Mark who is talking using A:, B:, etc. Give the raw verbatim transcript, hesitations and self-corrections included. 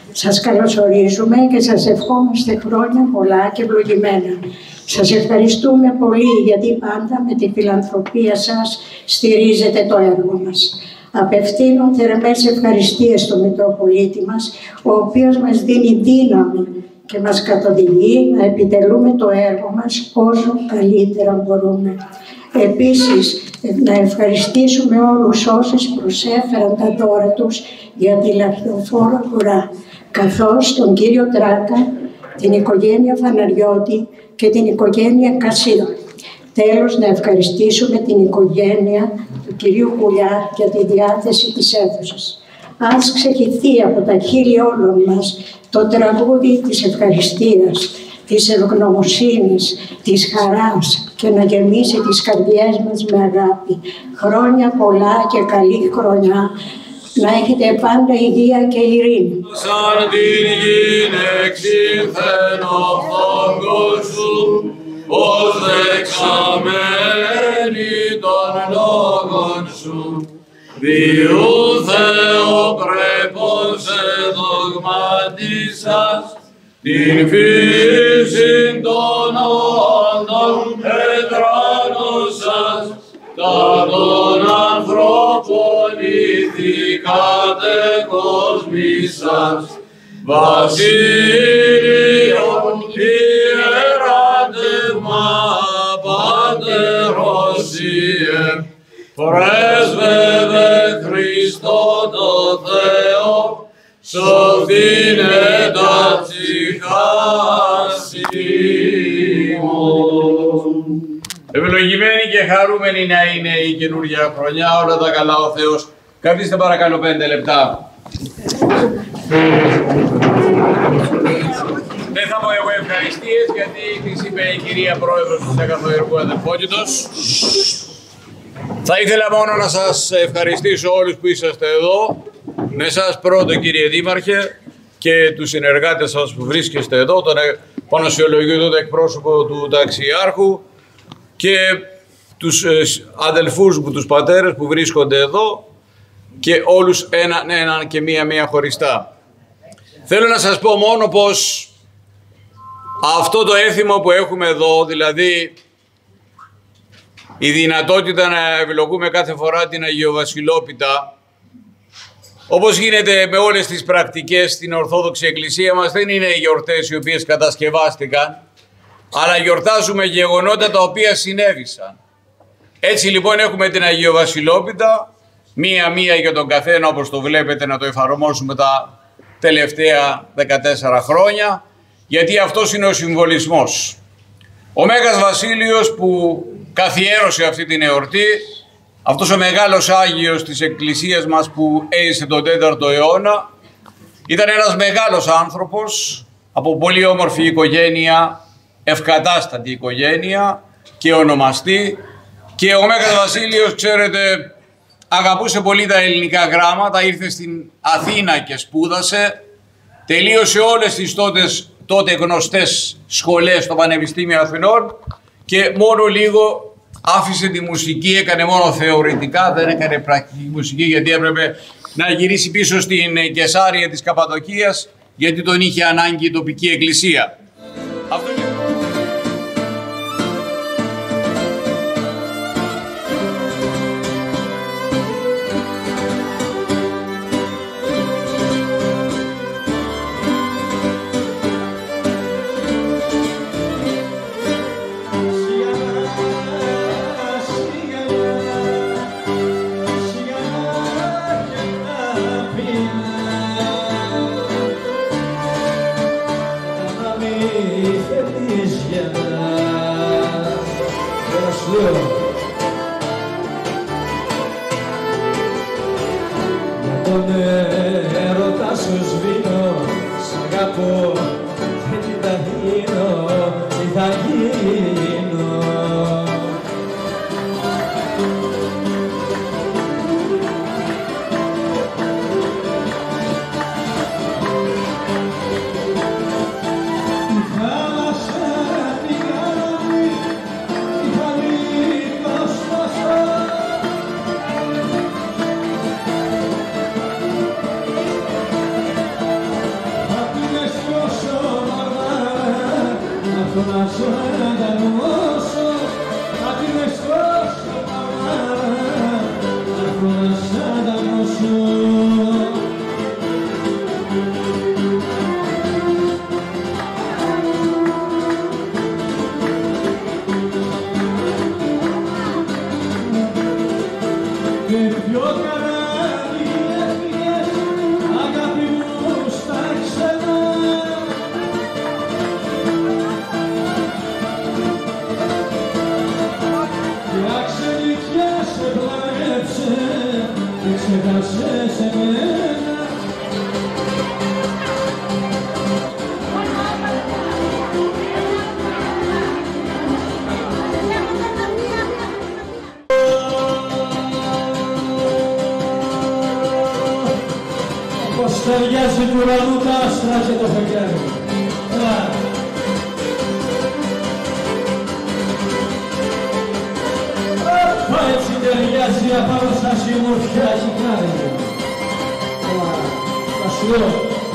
A: Σας καλωσορίζουμε και σας ευχόμαστε χρόνια πολλά και ευλογημένα. Σας ευχαριστούμε πολύ γιατί πάντα με τη φιλανθρωπία σας στηρίζετε το έργο μας. Απευθύνω θερμές ευχαριστίες στον Μητροπολίτη μας, ο οποίος μας δίνει δύναμη και μας καθοδηγεί να επιτελούμε το έργο μας όσο καλύτερα μπορούμε. Επίσης, να ευχαριστήσουμε όλους όσους προσέφεραν τα δώρα τους για τη λαχτοφόρο κουρά, καθώς τον κύριο Τράκα, την οικογένεια Φαναριώτη και την οικογένεια Κασίδο. Τέλος, να ευχαριστήσουμε την οικογένεια του κυρίου Κουλιά για τη διάθεση της αίθουσας. Ας ξεχυθεί από τα χείλη όλων μας το τραγούδι της ευχαριστίας, της ευγνωμοσύνης, της χαράς και να γεμίσει τις καρδιές μας με αγάπη. Χρόνια πολλά και καλή χρονιά. Να έχετε πάντα υγεία και ειρήνη.
B: Σαν την γην εξήλθεν ο φόγκος σου, ως δεξαμένη των λόγων σου. Διού Θεοπρέπος εδογματίσας, την φύση των όντων ετράνωσας, τα των ανθρώπων ηθικάτε κοσμήσας, βασίλειον ιεράτευμα Πατεροσίε, πρέσβευε Χριστό το Θεό, σωθήνε τα ψυχάς ημών. Ευλογημένη και χαρούμενη να είναι η καινούργια χρονιά, όλα τα καλά ο Θεός. Καθίστε παρακαλώ πέντε λεπτά. Δεν θα πω εγώ ευχαριστίες, γιατί τις είπε η κυρία Πρόεδρος του Εκαθοεργού Αδελφότητος. Θα ήθελα μόνο να σας ευχαριστήσω όλους που είσαστε εδώ, με εσάς πρώτο κύριε Δήμαρχε και τους συνεργάτες σας που βρίσκεστε εδώ, τον Πανωσιολογίου, τον εκπρόσωπο του Ταξιάρχου και τους αδελφούς μου, τους πατέρες που βρίσκονται εδώ και όλους έναν έναν και μία-μία χωριστά. Θέλω να σας πω μόνο πως αυτό το έθιμο που έχουμε εδώ, δηλαδή η δυνατότητα να ευλογούμε κάθε φορά την Αγιοβασιλόπιτα, όπως γίνεται με όλες τις πρακτικές στην Ορθόδοξη Εκκλησία μας, δεν είναι οι γιορτές οι οποίες κατασκευάστηκαν, αλλά γιορτάζουμε γεγονότα τα οποία συνέβησαν. Έτσι λοιπόν έχουμε την Αγιοβασιλόπιτα, μία-μία για τον καθένα, όπως το βλέπετε, να το εφαρμόσουμε τα τελευταία δεκατέσσερα χρόνια, γιατί αυτός είναι ο συμβολισμός. Ο Μέγας Βασίλειος που καθιέρωσε αυτή την εορτή, αυτός ο μεγάλος Άγιος της Εκκλησίας μας που έζησε τον τέταρτο αιώνα, ήταν ένας μεγάλος άνθρωπος, από πολύ όμορφη οικογένεια, ευκατάστατη οικογένεια και ονομαστή, και ο Μέγας Βασίλειος, ξέρετε, αγαπούσε πολύ τα ελληνικά γράμματα, ήρθε στην Αθήνα και σπούδασε, τελείωσε όλες τις τότες, τότε γνωστές σχολές στο Πανεπιστήμιο Αθηνών και μόνο λίγο άφησε τη μουσική, έκανε μόνο θεωρητικά, δεν έκανε πρακτική μουσική, γιατί έπρεπε να γυρίσει πίσω στην Κεσάρια της Καπαδοκίας, γιατί τον είχε ανάγκη η τοπική εκκλησία. Αυτό...
C: ταιριάζει του ουρανού τα άστρα και το φεγγάρι. Έλα. Μα έτσι ταιριάζει απάνω σας η μορφιά χικάρι. Έλα, τα σου λέω.